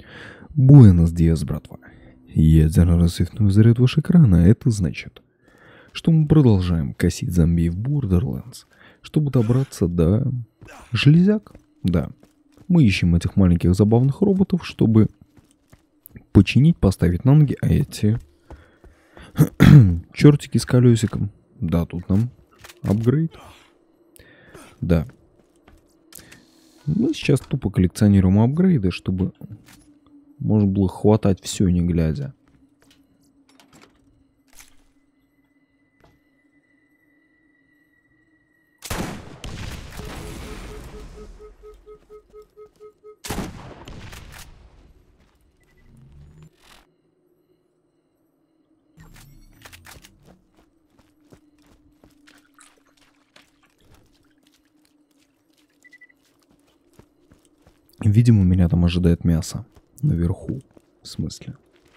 Буэнос диас, братва. Ядерно рассветной заряд ваш экрана. Это значит, что мы продолжаем косить зомби в Borderlands, чтобы добраться до железяк. Да, мы ищем этих маленьких забавных роботов, чтобы починить, поставить на ноги, а эти чертики с колесиком. Да, тут нам апгрейд. Да. Мы сейчас тупо коллекционируем апгрейды, чтобы можно было хватать все, не глядя. Видимо, меня там ожидает мясо. Наверху. В смысле.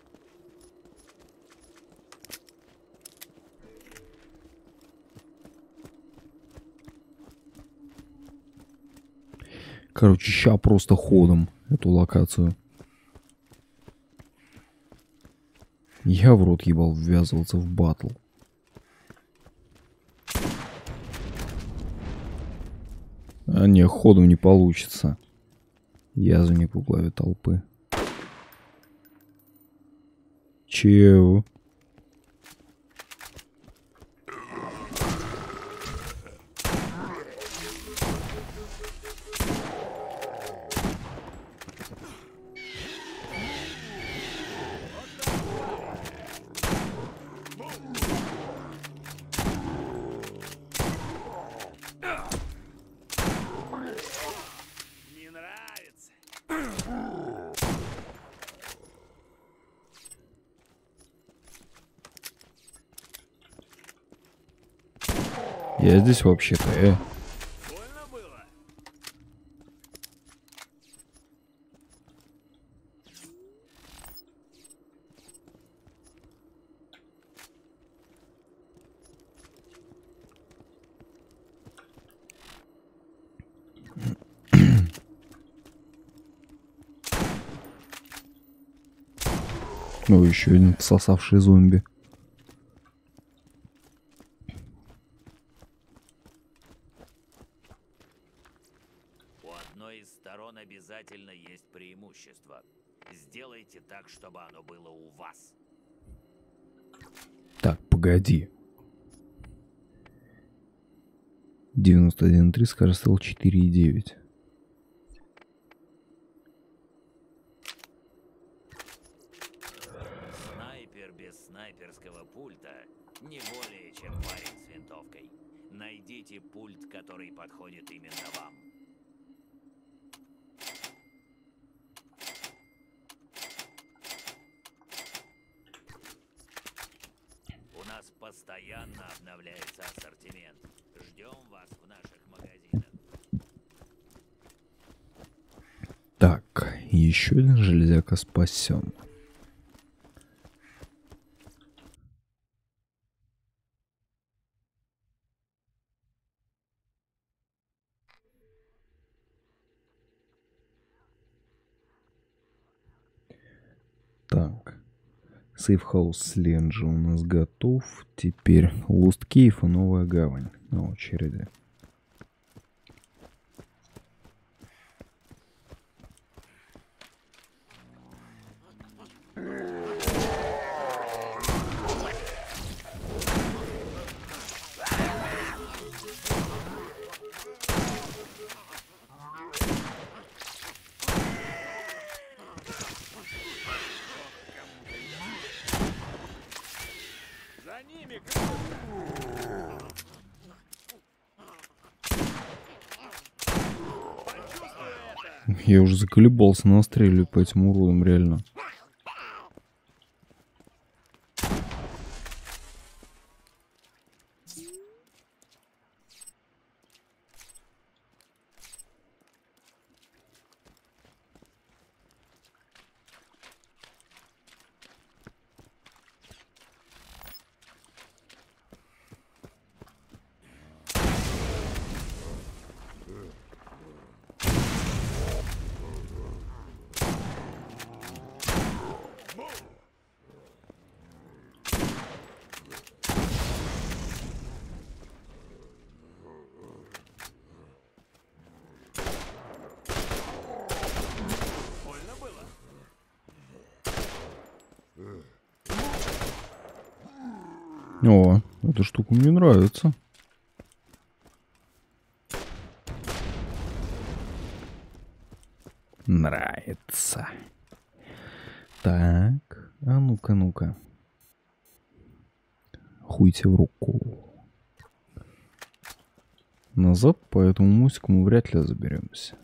Короче, ща просто ходом эту локацию. Я в рот ебал ввязываться в батл. А не, ходом не получится. Язвенник в главе толпы. Чего? Не нравится. Я здесь вообще-то, Больно было? Ну, еще один всосавший зомби. У одной из сторон обязательно есть преимущество. Сделайте так, чтобы оно было у вас. Так, погоди. 91.3, скорострел 4.9. Снайпер без снайперского пульта не более чем парень с винтовкой. Найдите пульт, который подходит именно вам. У нас постоянно обновляется ассортимент. Ждем вас в наших магазинах. Так, еще один железяка спасен. Так. Сейфхаус Сленджи у нас готов. Теперь Лост Кейв и Новая Гавань на очереди. За ними! Я уже заколебался настреливать по этим уродам, реально. О, эта штука мне нравится. Нравится. Так, а ну-ка, ну-ка. Хуйте в руку. Назад по этому мостику мы вряд ли заберемся.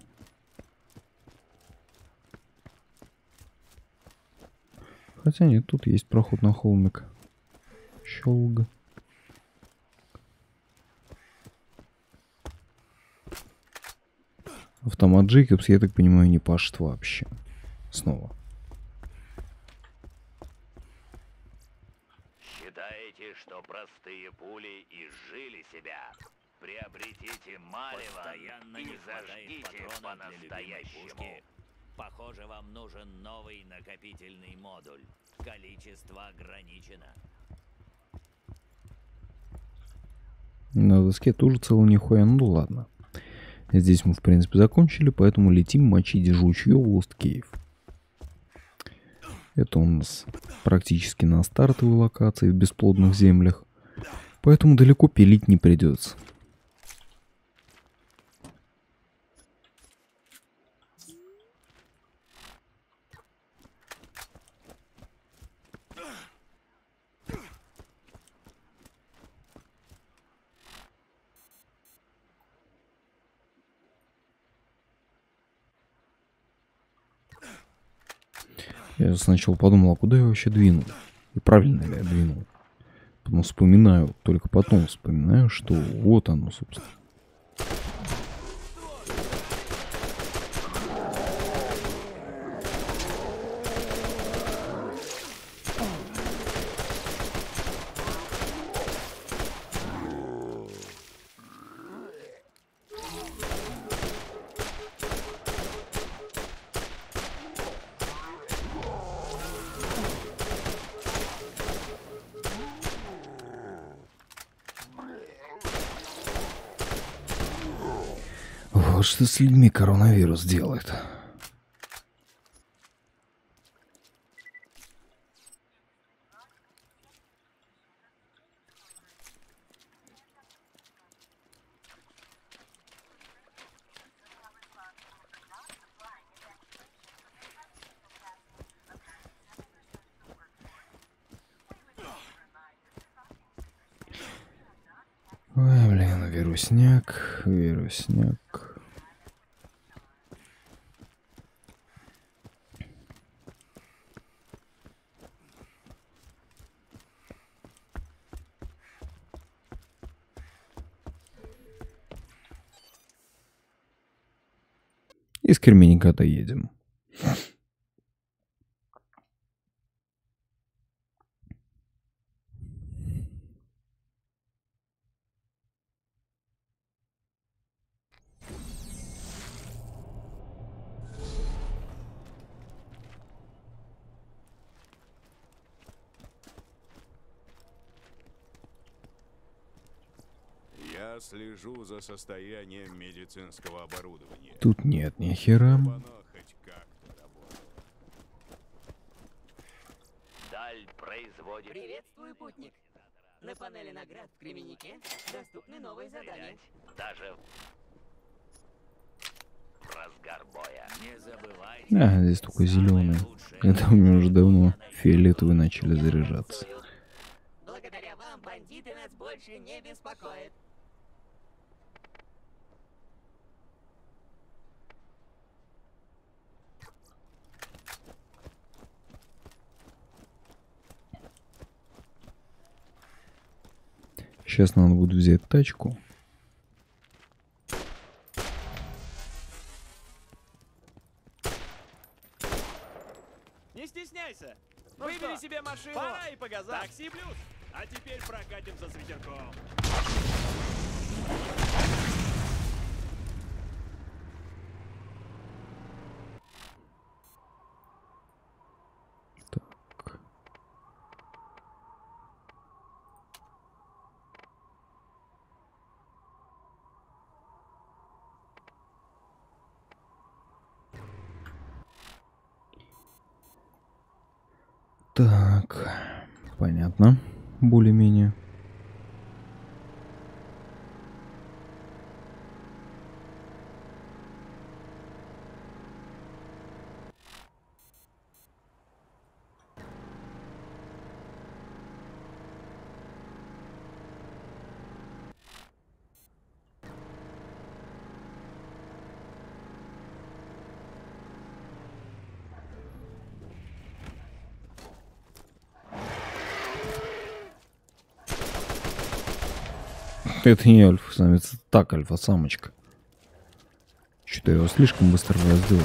Хотя нет, тут есть проход на холмик. Щелга. Автомат Джейкобс, я так понимаю, не пашет вообще. Снова. Считаете, что простые пули изжили себя? Приобретите марево и зажгите по-настоящему. Похоже, вам нужен новый накопительный модуль. Количество ограничено. На доске тоже целый нихуя, ну ладно. Здесь мы, в принципе, закончили, поэтому летим мочить жучье в Лост Кейв. Это у нас практически на стартовой локации в бесплодных землях, поэтому далеко пилить не придется. Я сначала подумал, а куда я вообще двинул? И правильно ли я двинул? Потом вспоминаю, только потом вспоминаю, что вот оно, собственно. Вот что с людьми коронавирус делает. Ой, блин, вирусняк, вирусняк. Из Кременника-то едем. Я слежу за состоянием медицинского оборудования. Тут нет ни хера. Оно хоть как-то работает. Даль производит... Приветствую, путник. На панели наград в Кременнике доступны новые задания. Даже в разгар боя. Не забывайте... А, здесь только зеленый. Это у меня уже давно фиолетовые начали заряжаться. Благодаря вам бандиты нас больше не беспокоят. Сейчас надо будет взять тачку. Не стесняйся. Выбери себе машину. Пора и по газам. Такси плюс. А теперь прокатимся с ветерком. Так. Так, понятно, более-менее. Это не альфа-самец, это так альфа-самочка. Что-то я его слишком быстро раздел.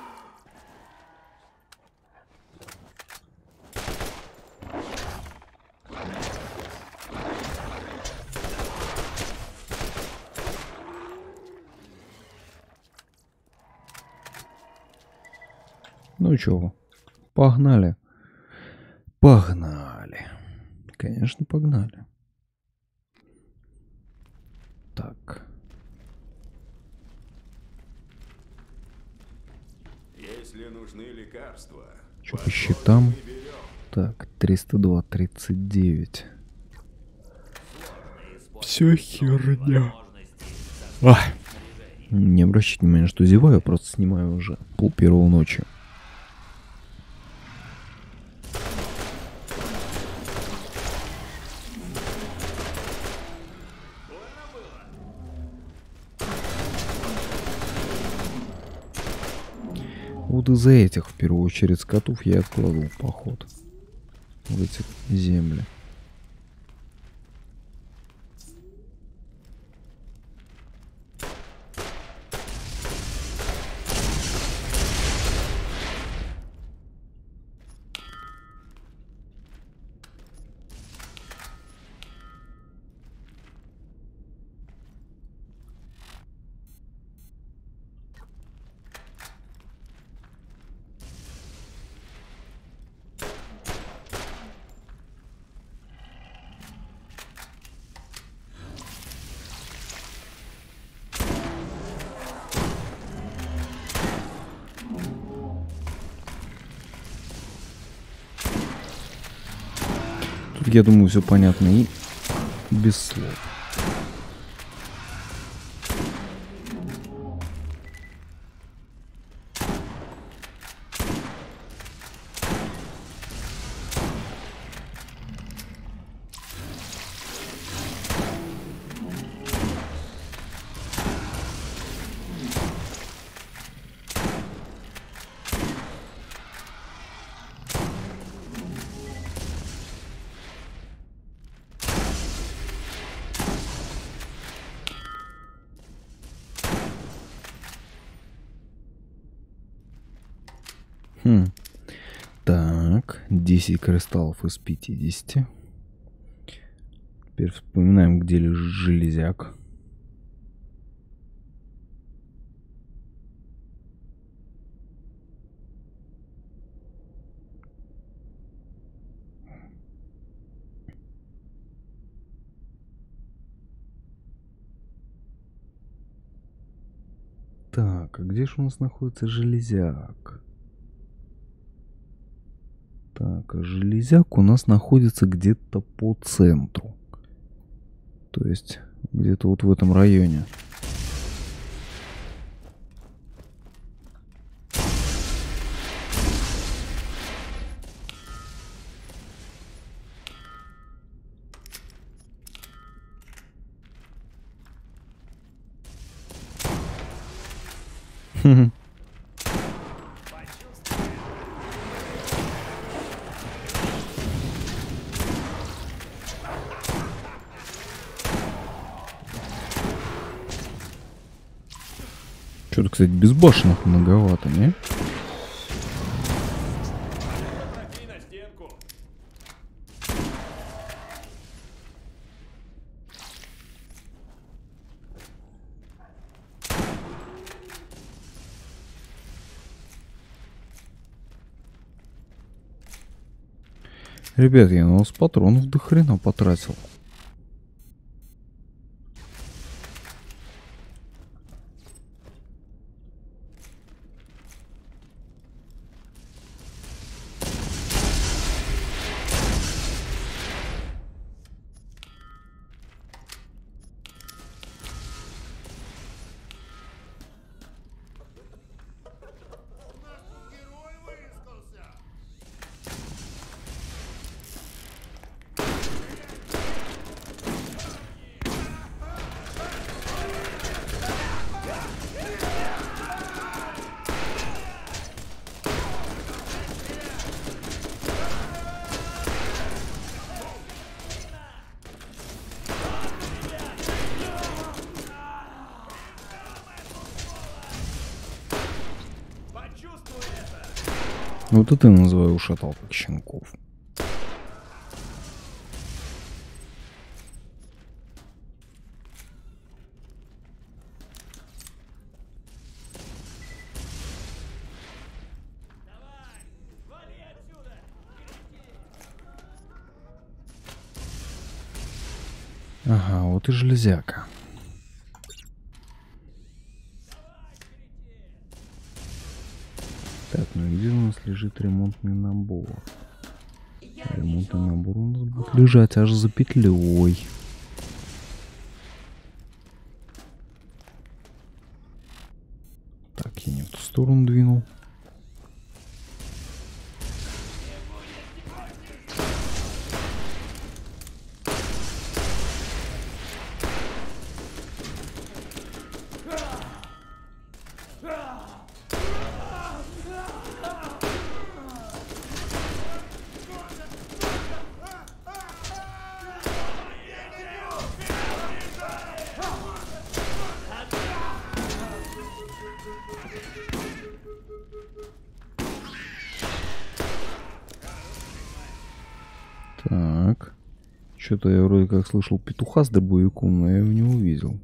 Ну чё, погнали. Погнали. Конечно, погнали. Так. Если нужны лекарства, Что по счетам? Так, 302, 39. Все херня. Не обращайте внимания, что зеваю, просто снимаю уже пол первого ночи. Вот из-за этих, в первую очередь, скотов я откладывал поход в эти земли. Тут, я думаю, все понятно и без слов. Так, 10 кристаллов из 50. Теперь вспоминаем, где лежит железяк. Так, а где же у нас находится железяк? Так, а железяк у нас находится где-то по центру. То есть где-то вот в этом районе. Что-то, кстати, безбашенных многовато, не? На стенку. Ребят, я на вас патронов до хрена потратил. Вот это я называю ушатал как щенков. Ага, вот и железяка. Так, ну и где у нас лежит ремонтный набор? Ремонтный набор у нас будет лежать аж за петлей. Так, я не в ту сторону двинул. Так. Что-то я вроде как слышал петуха с дробовиком, но я его не увидел.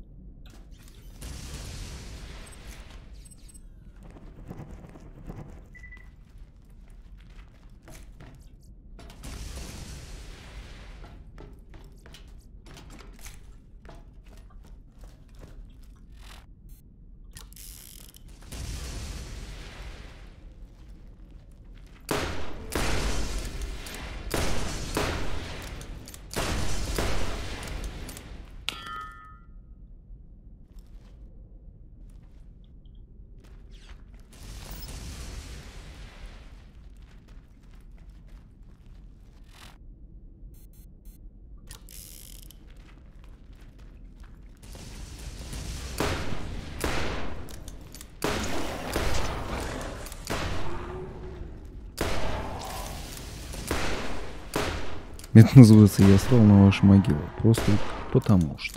Это называется «Я срал на вашу могилу». Просто потому что.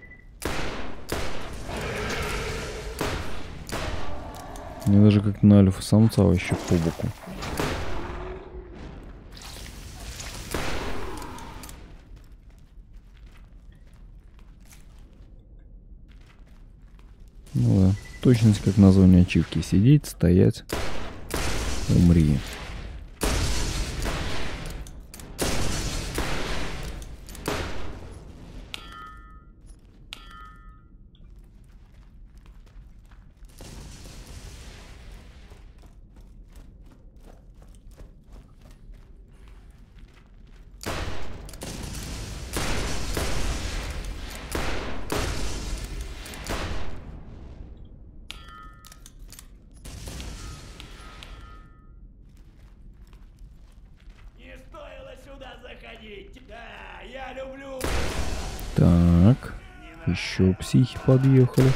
Мне даже как на альфа-самца вообще по боку. Ну да, точность как название ачивки. Сидеть, стоять, умри. Не стоило сюда заходить. Да, я люблю. Так, еще психи подъехали.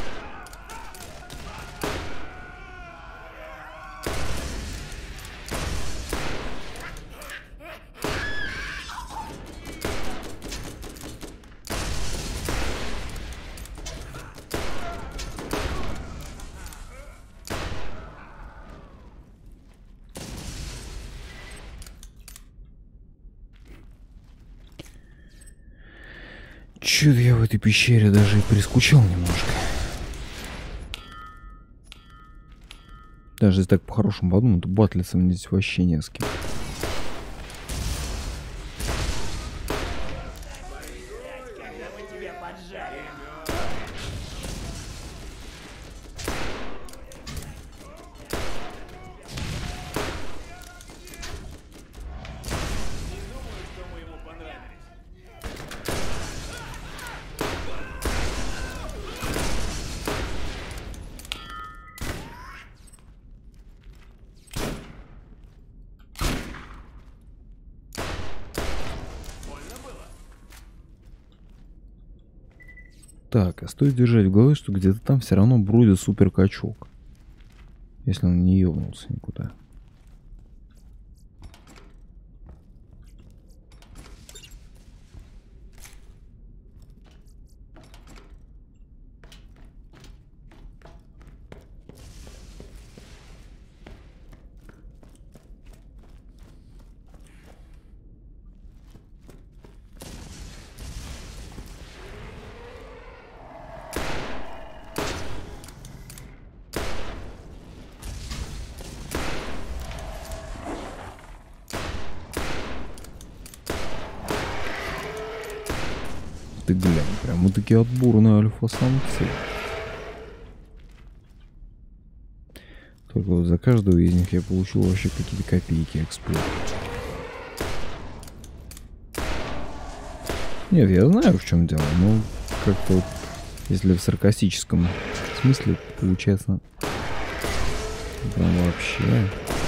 Чё-то я в этой пещере даже и прискучал немножко. Даже если так по-хорошему подумать, то батлиться мне здесь вообще не с кем. Когда мы тебя поджарим. Не думаю, что мы ему понравились. Так, а стоит держать в голове, что где-то там все равно бродит супер качок. Если он не ёбнулся никуда. Ты глянь, прям вот такие отборные альфа-самцы. Только вот за каждого из них я получил вообще какие-то копейки эксплорт. Нет, я знаю, в чем дело, но как-то вот, если в саркастическом смысле, получается прям вообще...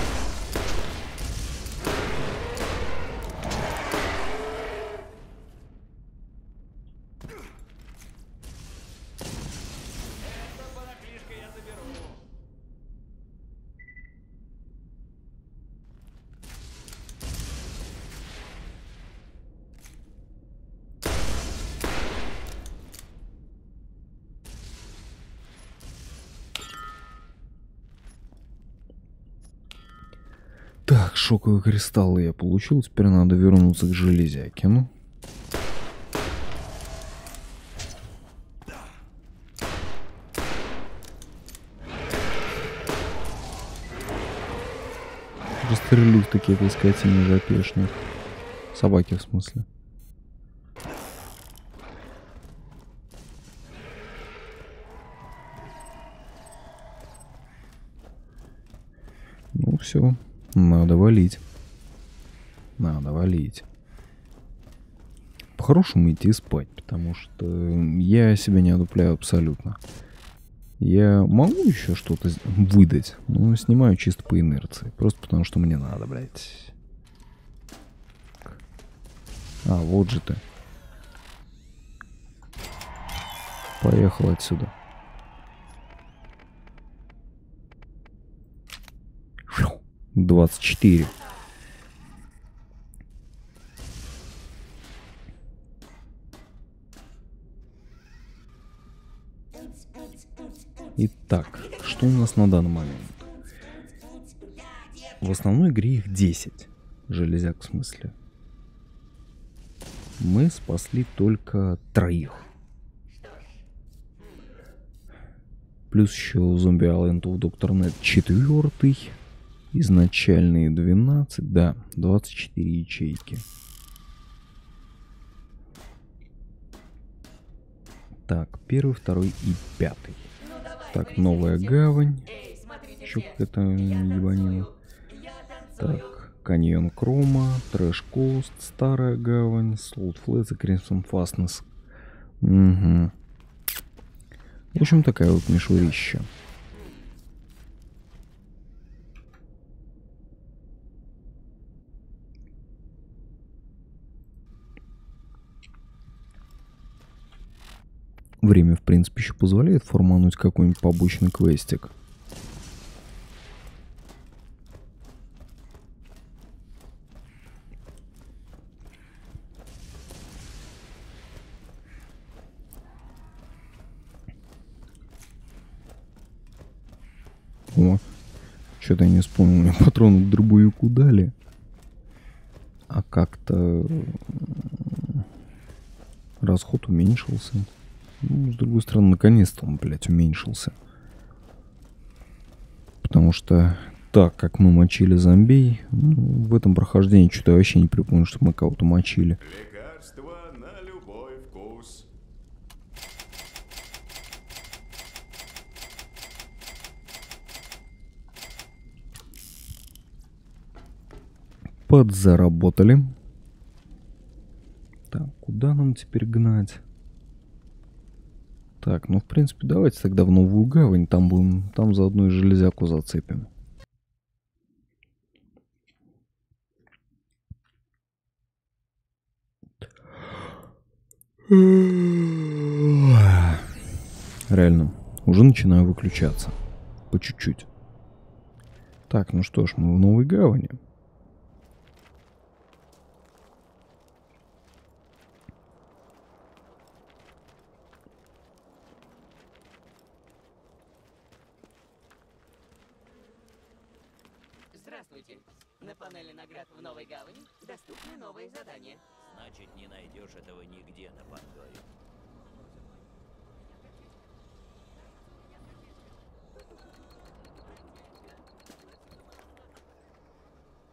Так, шоковые кристаллы я получил, теперь надо вернуться к железяке, ну. Застрелю такие этой скотине запешных. Собаки, в смысле. Ну все. Надо валить. Надо валить. По-хорошему идти спать, потому что я себя не одупляю абсолютно. Я могу еще что-то выдать, но снимаю чисто по инерции. Просто потому что мне надо, блядь. А, вот же ты. Поехал отсюда. 24. Итак, что у нас на данный момент? В основной игре их 10. Железяк в смысле. Мы спасли только 3. Плюс еще Zombie Island of Dr. Net 4. Изначальные 12, да, 24 ячейки. Так, 1, 2 и 5. Так, новая гавань. Еще какая-то ебанина. Так, Каньон Крома, Трэш Кост, Старая гавань, Солт Флэт и Crimson Fastness. Угу. В общем, такая вот мишурища. Время, в принципе, еще позволяет формануть какой-нибудь побочный квестик. О, что-то я не вспомнил, мне патроны к дробовику дали. А как-то расход уменьшился. Ну, с другой стороны, наконец-то он, блядь, уменьшился. Потому что так, как мы мочили зомбей, ну, в этом прохождении что-то я вообще не припомню, что мы кого-то мочили. Лекарство на любой вкус. Подзаработали. Так, куда нам теперь гнать? Так, ну, в принципе, давайте тогда в Новую Гавань. Там будем, там заодно и железяку зацепим. Реально, уже начинаю выключаться. По чуть-чуть. Так, ну что ж, мы в Новой Гавани. Здравствуйте. На панели наград в Новой Гавани доступны новые задания. Значит, не найдешь этого нигде на Пангоре.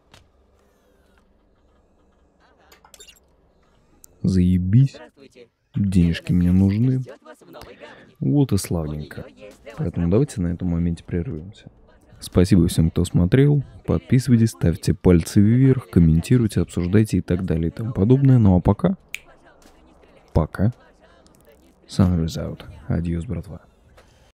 Заебись. Здравствуйте. Денежки мне нужны. Ждет вас в новой гавани. Вот и У славненько. неё есть для вас Поэтому давайте на этом моменте прервемся. Спасибо всем, кто смотрел. Подписывайтесь, ставьте пальцы вверх, комментируйте, обсуждайте и так далее и тому подобное. Ну а пока. Пока. Sunrise out. Адьос, братва.